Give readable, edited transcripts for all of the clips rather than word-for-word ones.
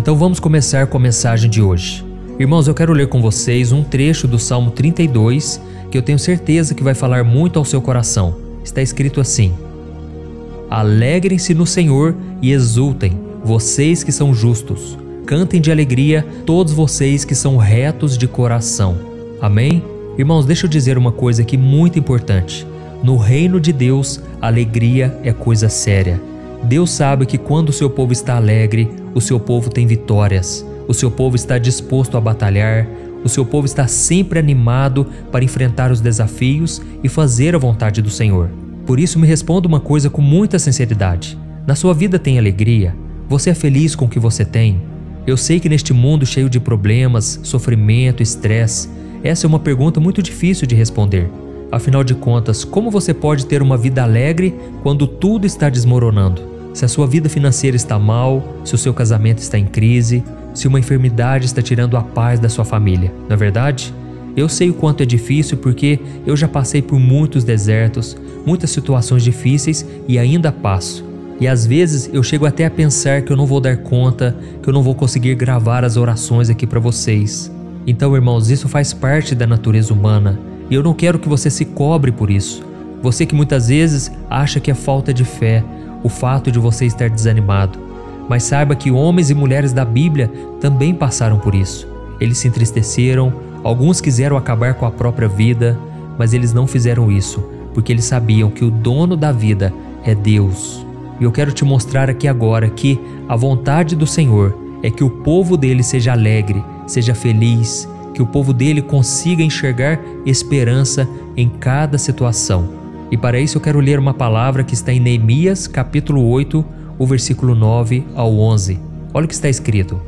Então vamos começar com a mensagem de hoje. Irmãos, eu quero ler com vocês um trecho do Salmo 32, que eu tenho certeza que vai falar muito ao seu coração. Está escrito assim: Alegrem-se no Senhor e exultem, vocês que são justos. Cantem de alegria, todos vocês que são retos de coração. Amém? Irmãos, deixa eu dizer uma coisa aqui muito importante. No reino de Deus, a alegria é coisa séria. Deus sabe que quando o seu povo está alegre, o seu povo tem vitórias. O seu povo está disposto a batalhar. O seu povo está sempre animado para enfrentar os desafios e fazer a vontade do Senhor. Por isso, me responda uma coisa com muita sinceridade. Na sua vida tem alegria? Você é feliz com o que você tem? Eu sei que neste mundo cheio de problemas, sofrimento, estresse, essa é uma pergunta muito difícil de responder. Afinal de contas, como você pode ter uma vida alegre quando tudo está desmoronando? Se a sua vida financeira está mal, se o seu casamento está em crise, se uma enfermidade está tirando a paz da sua família, não é verdade? Eu sei o quanto é difícil porque eu já passei por muitos desertos, muitas situações difíceis e ainda passo. E às vezes eu chego até a pensar que eu não vou dar conta, que eu não vou conseguir gravar as orações aqui para vocês. Então, irmãos, isso faz parte da natureza humana. E eu não quero que você se cobre por isso. Você que muitas vezes acha que é falta de fé, o fato de você estar desanimado. Mas saiba que homens e mulheres da Bíblia também passaram por isso. Eles se entristeceram, alguns quiseram acabar com a própria vida, mas eles não fizeram isso, porque eles sabiam que o dono da vida é Deus. E eu quero te mostrar aqui agora que a vontade do Senhor é que o povo dele seja alegre, seja feliz, que o povo dele consiga enxergar esperança em cada situação. E para isso eu quero ler uma palavra que está em Neemias, capítulo 8, o versículo 9 ao 11. Olha o que está escrito.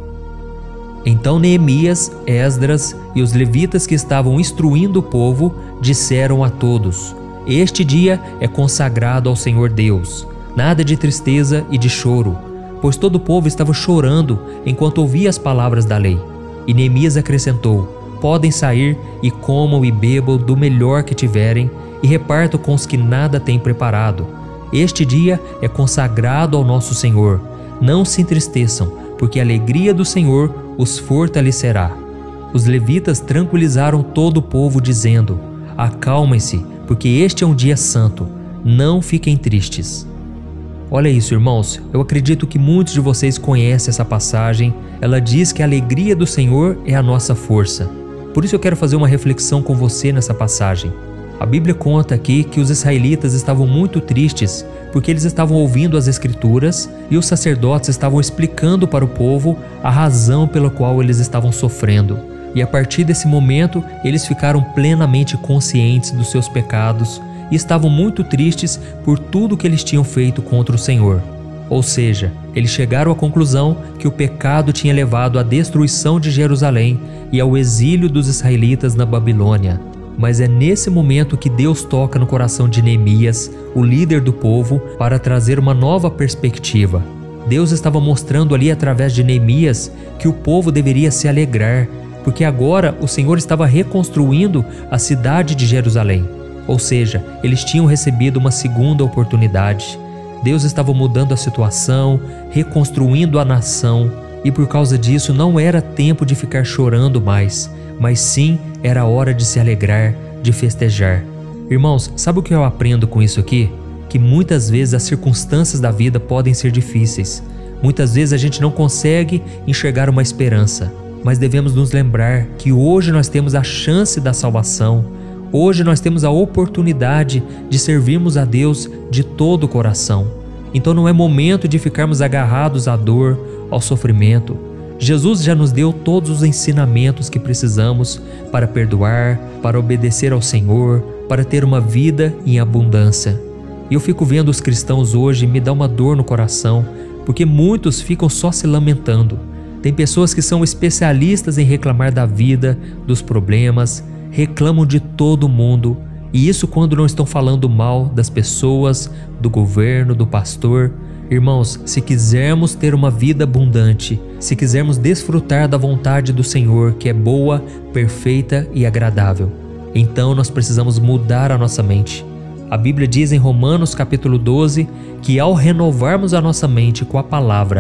Então Neemias, Esdras e os levitas que estavam instruindo o povo disseram a todos: Este dia é consagrado ao Senhor Deus. Nada de tristeza e de choro, pois todo o povo estava chorando enquanto ouvia as palavras da lei. E Neemias acrescentou: Podem sair e comam e bebam do melhor que tiverem e repartam com os que nada têm preparado. Este dia é consagrado ao nosso Senhor. Não se entristeçam, porque a alegria do Senhor os fortalecerá. Os levitas tranquilizaram todo o povo, dizendo: Acalmem-se, porque este é um dia santo. Não fiquem tristes. Olha isso, irmãos, eu acredito que muitos de vocês conhecem essa passagem. Ela diz que a alegria do Senhor é a nossa força. Por isso eu quero fazer uma reflexão com você nessa passagem. A Bíblia conta aqui que os israelitas estavam muito tristes porque eles estavam ouvindo as Escrituras e os sacerdotes estavam explicando para o povo a razão pela qual eles estavam sofrendo. E a partir desse momento, eles ficaram plenamente conscientes dos seus pecados e estavam muito tristes por tudo que eles tinham feito contra o Senhor. Ou seja, eles chegaram à conclusão que o pecado tinha levado à destruição de Jerusalém e ao exílio dos israelitas na Babilônia. Mas é nesse momento que Deus toca no coração de Neemias, o líder do povo, para trazer uma nova perspectiva. Deus estava mostrando ali através de Neemias que o povo deveria se alegrar, porque agora o Senhor estava reconstruindo a cidade de Jerusalém. Ou seja, eles tinham recebido uma segunda oportunidade. Deus estava mudando a situação, reconstruindo a nação, e por causa disso não era tempo de ficar chorando mais, mas sim era hora de se alegrar, de festejar. Irmãos, sabe o que eu aprendo com isso aqui? Que muitas vezes as circunstâncias da vida podem ser difíceis. Muitas vezes a gente não consegue enxergar uma esperança, mas devemos nos lembrar que hoje nós temos a chance da salvação. Hoje nós temos a oportunidade de servirmos a Deus de todo o coração. Então não é momento de ficarmos agarrados à dor, ao sofrimento. Jesus já nos deu todos os ensinamentos que precisamos para perdoar, para obedecer ao Senhor, para ter uma vida em abundância. E eu fico vendo os cristãos hoje e me dá uma dor no coração, porque muitos ficam só se lamentando. Tem pessoas que são especialistas em reclamar da vida, dos problemas, reclamam de todo mundo, e isso quando não estão falando mal das pessoas, do governo, do pastor. Irmãos, se quisermos ter uma vida abundante, se quisermos desfrutar da vontade do Senhor, que é boa, perfeita e agradável, então nós precisamos mudar a nossa mente. A Bíblia diz em Romanos capítulo 12 que ao renovarmos a nossa mente com a palavra,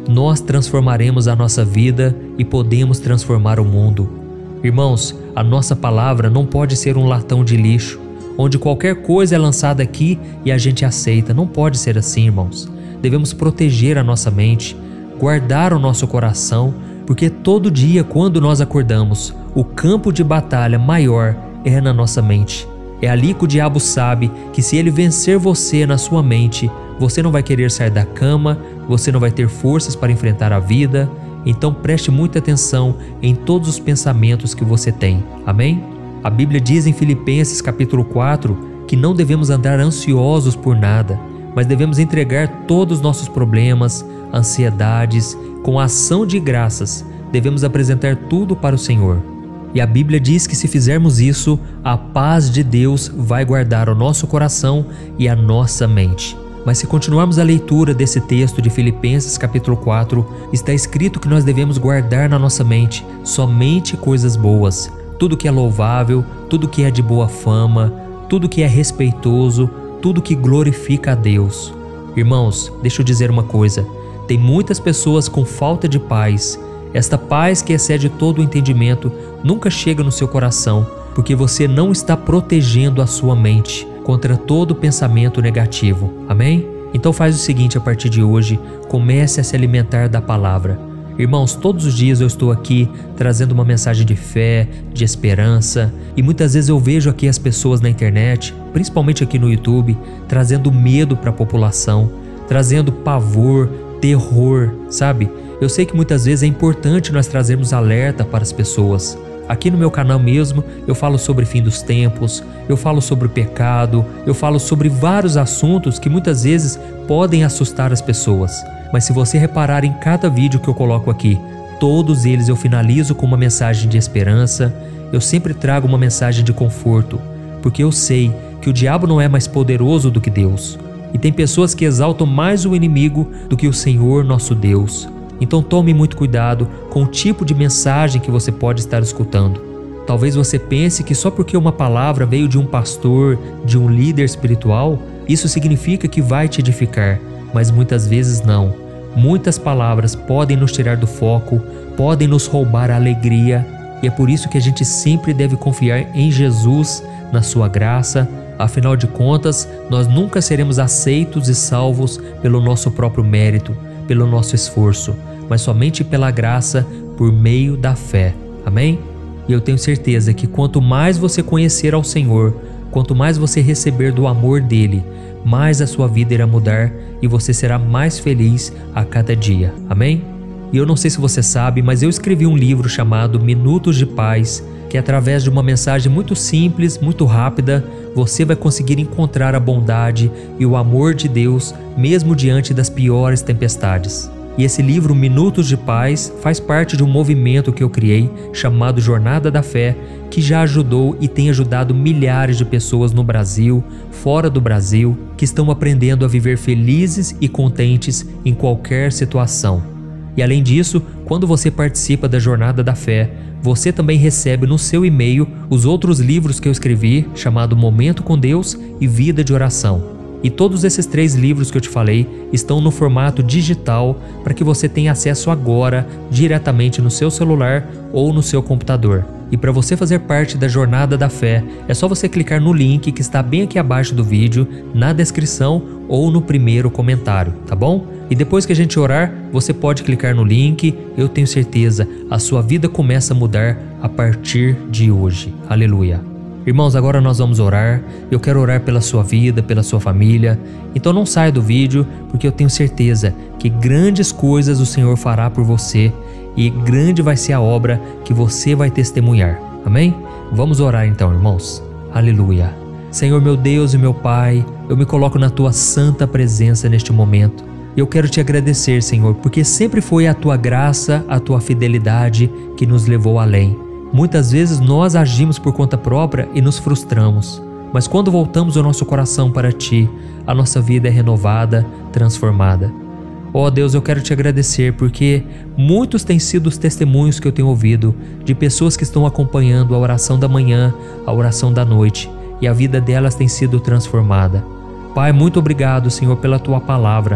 nós transformaremos a nossa vida e podemos transformar o mundo. Irmãos, a nossa palavra não pode ser um latão de lixo, onde qualquer coisa é lançada aqui e a gente aceita. Não pode ser assim, irmãos. Devemos proteger a nossa mente, guardar o nosso coração, porque todo dia quando nós acordamos, o campo de batalha maior é na nossa mente. É ali que o diabo sabe que se ele vencer você na sua mente, você não vai querer sair da cama, você não vai ter forças para enfrentar a vida. Então preste muita atenção em todos os pensamentos que você tem. Amém? A Bíblia diz em Filipenses capítulo 4 que não devemos andar ansiosos por nada, mas devemos entregar todos os nossos problemas, ansiedades, com ação de graças. Devemos apresentar tudo para o Senhor. E a Bíblia diz que se fizermos isso, a paz de Deus vai guardar o nosso coração e a nossa mente. Mas se continuarmos a leitura desse texto de Filipenses capítulo 4, está escrito que nós devemos guardar na nossa mente somente coisas boas, tudo que é louvável, tudo que é de boa fama, tudo que é respeitoso, tudo que glorifica a Deus. Irmãos, deixa eu dizer uma coisa, tem muitas pessoas com falta de paz. Esta paz que excede todo o entendimento nunca chega no seu coração, porque você não está protegendo a sua mente contra todo pensamento negativo. Amém? Então faz o seguinte a partir de hoje, comece a se alimentar da palavra. Irmãos, todos os dias eu estou aqui trazendo uma mensagem de fé, de esperança, e muitas vezes eu vejo aqui as pessoas na internet, principalmente aqui no YouTube, trazendo medo para a população, trazendo pavor, terror, sabe? Eu sei que muitas vezes é importante nós trazermos alerta para as pessoas. Aqui no meu canal mesmo, eu falo sobre fim dos tempos, eu falo sobre pecado, eu falo sobre vários assuntos que muitas vezes podem assustar as pessoas. Mas se você reparar em cada vídeo que eu coloco aqui, todos eles eu finalizo com uma mensagem de esperança, eu sempre trago uma mensagem de conforto, porque eu sei que o diabo não é mais poderoso do que Deus. E tem pessoas que exaltam mais o inimigo do que o Senhor nosso Deus. Então tome muito cuidado com o tipo de mensagem que você pode estar escutando. Talvez você pense que só porque uma palavra veio de um pastor, de um líder espiritual, isso significa que vai te edificar, mas muitas vezes não. Muitas palavras podem nos tirar do foco, podem nos roubar a alegria, e é por isso que a gente sempre deve confiar em Jesus, na sua graça. Afinal de contas, nós nunca seremos aceitos e salvos pelo nosso próprio mérito, pelo nosso esforço, mas somente pela graça por meio da fé. Amém? E eu tenho certeza que quanto mais você conhecer ao Senhor, quanto mais você receber do amor dele, mais a sua vida irá mudar e você será mais feliz a cada dia. Amém? E eu não sei se você sabe, mas eu escrevi um livro chamado Minutos de Paz, que através de uma mensagem muito simples, muito rápida, você vai conseguir encontrar a bondade e o amor de Deus mesmo diante das piores tempestades. E esse livro, Minutos de Paz, faz parte de um movimento que eu criei chamado Jornada da Fé, que já ajudou e tem ajudado milhares de pessoas no Brasil, fora do Brasil, que estão aprendendo a viver felizes e contentes em qualquer situação. E além disso, quando você participa da Jornada da Fé, você também recebe no seu e-mail os outros livros que eu escrevi, chamado Momento com Deus e Vida de Oração. E todos esses 3 livros que eu te falei estão no formato digital para que você tenha acesso agora diretamente no seu celular ou no seu computador. E para você fazer parte da Jornada da Fé, é só você clicar no link que está bem aqui abaixo do vídeo, na descrição ou no primeiro comentário, tá bom? E depois que a gente orar, você pode clicar no link, eu tenho certeza, a sua vida começa a mudar a partir de hoje. Aleluia! Irmãos, agora nós vamos orar. Eu quero orar pela sua vida, pela sua família. Então não saia do vídeo, porque eu tenho certeza que grandes coisas o Senhor fará por você e grande vai ser a obra que você vai testemunhar. Amém? Vamos orar então, irmãos. Aleluia. Senhor, meu Deus e meu Pai, eu me coloco na tua santa presença neste momento. Eu quero te agradecer, Senhor, porque sempre foi a tua graça, a tua fidelidade que nos levou além. Muitas vezes nós agimos por conta própria e nos frustramos, mas quando voltamos o nosso coração para Ti, a nossa vida é renovada, transformada. Ó Deus, eu quero te agradecer porque muitos têm sido os testemunhos que eu tenho ouvido de pessoas que estão acompanhando a oração da manhã, a oração da noite, e a vida delas tem sido transformada. Pai, muito obrigado, Senhor, pela Tua palavra.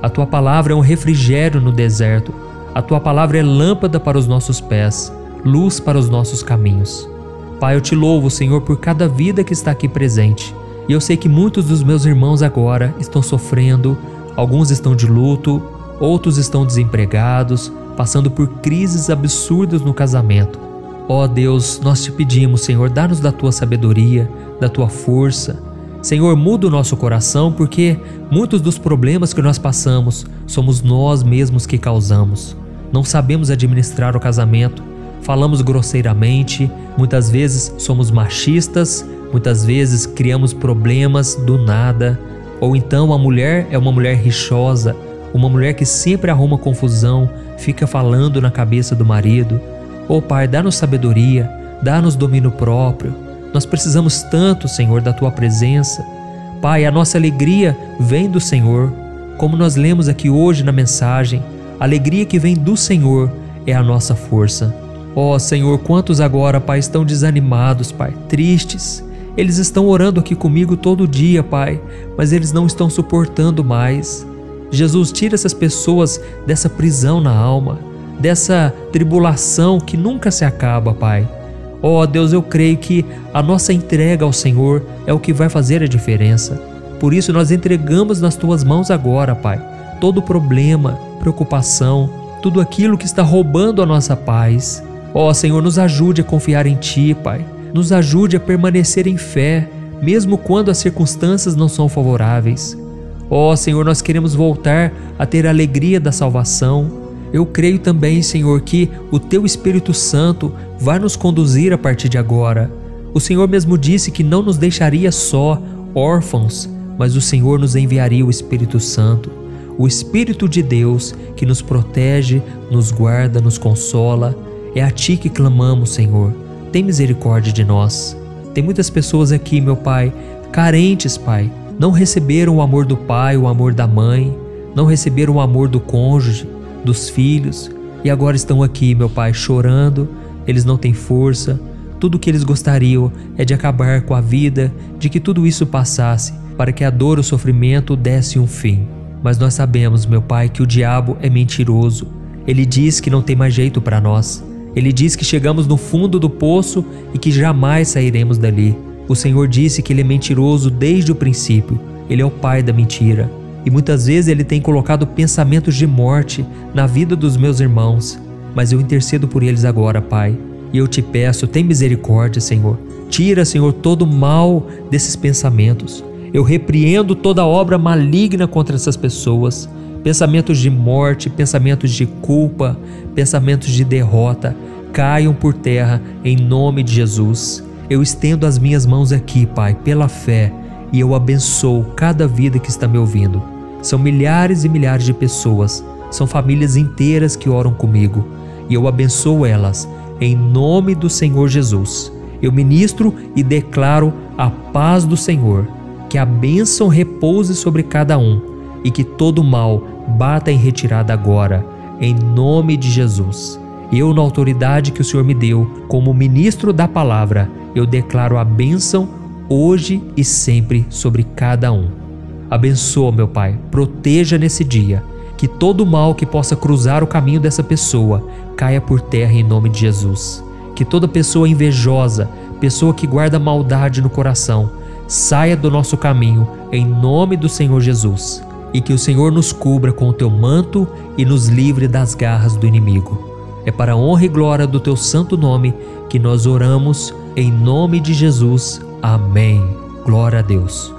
A tua palavra é um refrigério no deserto. A tua palavra é lâmpada para os nossos pés, luz para os nossos caminhos. Pai, eu te louvo, Senhor, por cada vida que está aqui presente. E eu sei que muitos dos meus irmãos agora estão sofrendo, alguns estão de luto, outros estão desempregados, passando por crises absurdas no casamento. Ó Deus, nós te pedimos, Senhor, dá-nos da tua sabedoria, da tua força. Senhor, muda o nosso coração, porque muitos dos problemas que nós passamos somos nós mesmos que causamos. Não sabemos administrar o casamento, falamos grosseiramente, muitas vezes somos machistas, muitas vezes criamos problemas do nada. Ou então a mulher é uma mulher rixosa, uma mulher que sempre arruma confusão, fica falando na cabeça do marido. Ó Pai, dá-nos sabedoria, dá-nos domínio próprio. Nós precisamos tanto, Senhor, da Tua presença. Pai, a nossa alegria vem do Senhor. Como nós lemos aqui hoje na mensagem, a alegria que vem do Senhor é a nossa força. Ó Senhor, quantos agora, Pai, estão desanimados, Pai, tristes. Eles estão orando aqui comigo todo dia, Pai, mas eles não estão suportando mais. Jesus, tira essas pessoas dessa prisão na alma, dessa tribulação que nunca se acaba, Pai. Ó Deus, eu creio que a nossa entrega ao Senhor é o que vai fazer a diferença. Por isso nós entregamos nas Tuas mãos agora, Pai, todo problema, preocupação, tudo aquilo que está roubando a nossa paz. Ó Senhor, nos ajude a confiar em Ti, Pai. Nos ajude a permanecer em fé, mesmo quando as circunstâncias não são favoráveis. Ó Senhor, nós queremos voltar a ter a alegria da salvação. Eu creio também, Senhor, que o Teu Espírito Santo vai nos conduzir a partir de agora. O Senhor mesmo disse que não nos deixaria só, órfãos, mas o Senhor nos enviaria o Espírito Santo, o Espírito de Deus que nos protege, nos guarda, nos consola. É a Ti que clamamos, Senhor. Tem misericórdia de nós. Tem muitas pessoas aqui, meu Pai, carentes, Pai. Não receberam o amor do pai, o amor da mãe, não receberam o amor do cônjuge, dos filhos, e agora estão aqui, meu Pai, chorando. Eles não têm força. Tudo o que eles gostariam é de acabar com a vida, de que tudo isso passasse, para que a dor e o sofrimento desse um fim. Mas nós sabemos, meu Pai, que o diabo é mentiroso. Ele diz que não tem mais jeito para nós. Ele diz que chegamos no fundo do poço e que jamais sairemos dali. O Senhor disse que Ele é mentiroso desde o princípio. Ele é o pai da mentira. E muitas vezes Ele tem colocado pensamentos de morte na vida dos meus irmãos. Mas eu intercedo por eles agora, Pai. E eu te peço, tem misericórdia, Senhor. Tira, Senhor, todo o mal desses pensamentos. Eu repreendo toda obra maligna contra essas pessoas. Pensamentos de morte, pensamentos de culpa, pensamentos de derrota, caiam por terra em nome de Jesus. Eu estendo as minhas mãos aqui, Pai, pela fé, e eu abençoo cada vida que está me ouvindo. São milhares e milhares de pessoas, são famílias inteiras que oram comigo, e eu abençoo elas em nome do Senhor Jesus. Eu ministro e declaro a paz do Senhor, que a bênção repouse sobre cada um e que todo mal bata em retirada agora, em nome de Jesus. Eu, na autoridade que o Senhor me deu, como ministro da palavra, eu declaro a bênção hoje e sempre sobre cada um. Abençoa, meu Pai, proteja nesse dia, que todo mal que possa cruzar o caminho dessa pessoa caia por terra em nome de Jesus. Que toda pessoa invejosa, pessoa que guarda maldade no coração, saia do nosso caminho em nome do Senhor Jesus. E que o Senhor nos cubra com o Teu manto e nos livre das garras do inimigo. É para a honra e glória do Teu santo nome que nós oramos, em nome de Jesus. Amém. Glória a Deus.